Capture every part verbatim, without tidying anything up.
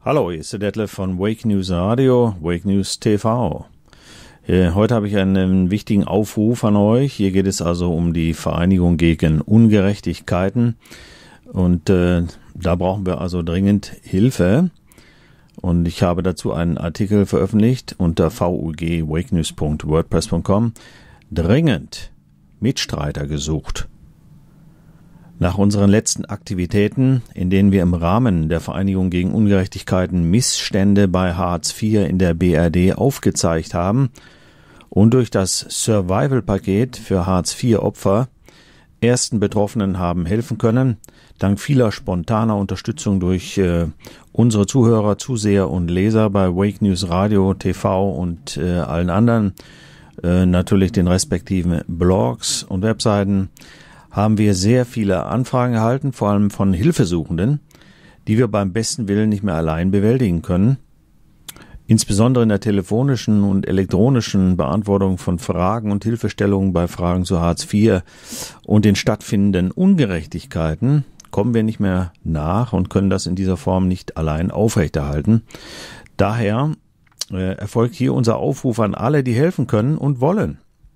Hallo, hier ist der Detlef von Wake News Radio, Wake News T V. Heute habe ich einen wichtigen Aufruf an euch. Hier geht es also um die Vereinigung gegen Ungerechtigkeiten. Und äh, da brauchen wir also dringend Hilfe. Und ich habe dazu einen Artikel veröffentlicht unter v u g wakenews punkt wordpress punkt com. Dringend Mitstreiter gesucht. Nach unseren letzten Aktivitäten, in denen wir im Rahmen der Vereinigung gegen Ungerechtigkeiten Missstände bei Hartz vier in der B R D aufgezeigt haben und durch das Survival-Paket für Hartz vier Opfer ersten Betroffenen haben helfen können, dank vieler spontaner Unterstützung durch äh, unsere Zuhörer, Zuseher und Leser bei Wake News Radio, T V und äh, allen anderen, äh, natürlich den respektiven Blogs und Webseiten, haben wir sehr viele Anfragen erhalten, vor allem von Hilfesuchenden, die wir beim besten Willen nicht mehr allein bewältigen können. Insbesondere in der telefonischen und elektronischen Beantwortung von Fragen und Hilfestellungen bei Fragen zu Hartz vier und den stattfindenden Ungerechtigkeiten kommen wir nicht mehr nach und können das in dieser Form nicht allein aufrechterhalten. Daher äh, erfolgt hier unser Aufruf an alle, die helfen können und wollen.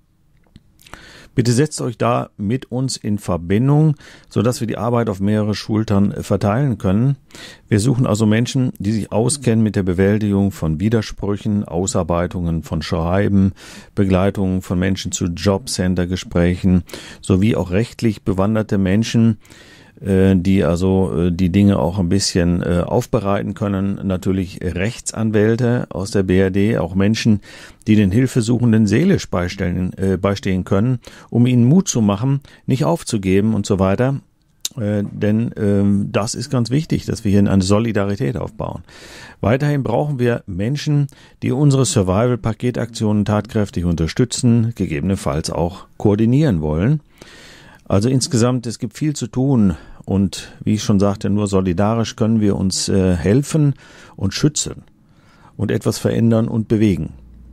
Bitte setzt euch da mit uns in Verbindung, sodass wir die Arbeit auf mehrere Schultern verteilen können. Wir suchen also Menschen, die sich auskennen mit der Bewältigung von Widersprüchen, Ausarbeitungen von Schreiben, Begleitung von Menschen zu Jobcenter-Gesprächen, sowie auch rechtlich bewanderte Menschen, die also die Dinge auch ein bisschen aufbereiten können. Natürlich Rechtsanwälte aus der B R D, auch Menschen, die den Hilfesuchenden seelisch beistellen, äh, beistehen können, um ihnen Mut zu machen, nicht aufzugeben und so weiter. Äh, denn äh, das ist ganz wichtig, dass wir hier eine Solidarität aufbauen. Weiterhin brauchen wir Menschen, die unsere Survival-Paketaktionen tatkräftig unterstützen, gegebenenfalls auch koordinieren wollen. Also insgesamt, es gibt viel zu tun und wie ich schon sagte, nur solidarisch können wir uns äh, helfen und schützen und etwas verändern und bewegen.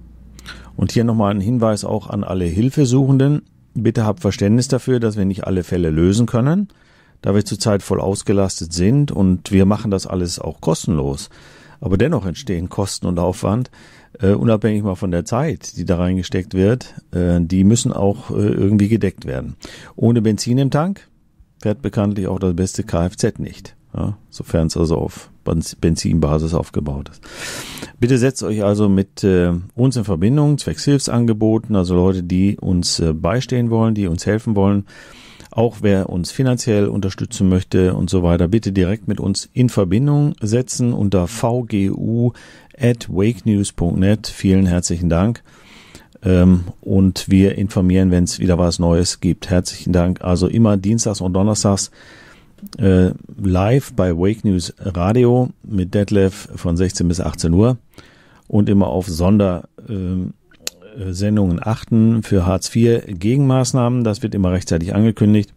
Und hier nochmal ein Hinweis auch an alle Hilfesuchenden. Bitte habt Verständnis dafür, dass wir nicht alle Fälle lösen können, da wir zurzeit voll ausgelastet sind und wir machen das alles auch kostenlos. Aber dennoch entstehen Kosten und Aufwand, Uh, unabhängig mal von der Zeit, die da reingesteckt wird, uh, die müssen auch uh, irgendwie gedeckt werden. Ohne Benzin im Tank fährt bekanntlich auch das beste Kfz nicht, ja, sofern es also auf Benzinbasis aufgebaut ist. Bitte setzt euch also mit uh, uns in Verbindung, zwecks Hilfsangeboten, also Leute, die uns uh, beistehen wollen, die uns helfen wollen. Auch wer uns finanziell unterstützen möchte und so weiter, bitte direkt mit uns in Verbindung setzen unter v g u at wakenews punkt net. Vielen herzlichen Dank. Ähm, und wir informieren, wenn es wieder was Neues gibt. Herzlichen Dank. Also immer dienstags und donnerstags äh, live bei Wake News Radio mit Detlef von sechzehn bis achtzehn Uhr und immer auf Sonder äh, Sendungen achten für Hartz vier Gegenmaßnahmen. Das wird immer rechtzeitig angekündigt.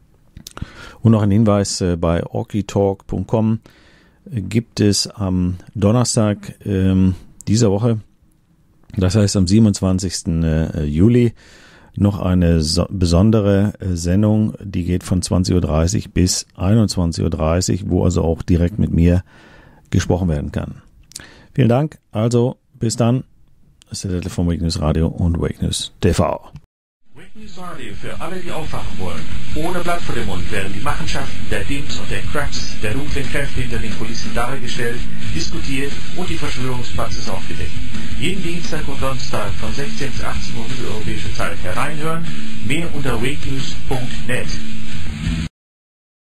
Und noch ein Hinweis, äh, bei orkitalk punkt com äh, gibt es am Donnerstag ähm, dieser Woche, das heißt am siebenundzwanzigsten Äh, Juli, noch eine so besondere äh, Sendung, die geht von zwanzig Uhr dreißig bis einundzwanzig Uhr dreißig, wo also auch direkt mit mir gesprochen werden kann. Vielen Dank, also bis dann. Das ist der Detlef von Wake News Radio und Wake News T V. Wake News Radio für alle, die aufwachen wollen. Ohne Blatt vor dem Mund werden die Machenschaften der Dims und der Cracks, der dunklen Kräfte hinter den Kulissen dargestellt, diskutiert und die Verschwörungspraxis aufgedeckt. Jeden Dienstag und Donnerstag von sechzehn bis achtzehn Uhr mitteleuropäische Zeit hereinhören. Mehr unter wakenews punkt net.